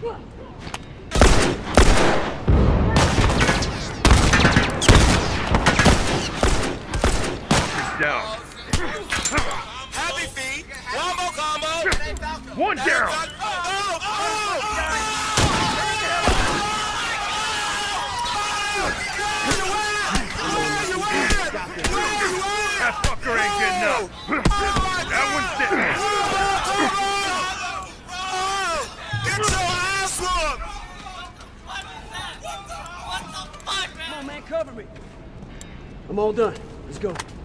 Down. Happy feet. Wombo combo. One down. That fucker ain't getting up. That one's dead. Get your ass whooped. Come on, man, cover me. I'm all done. Let's go.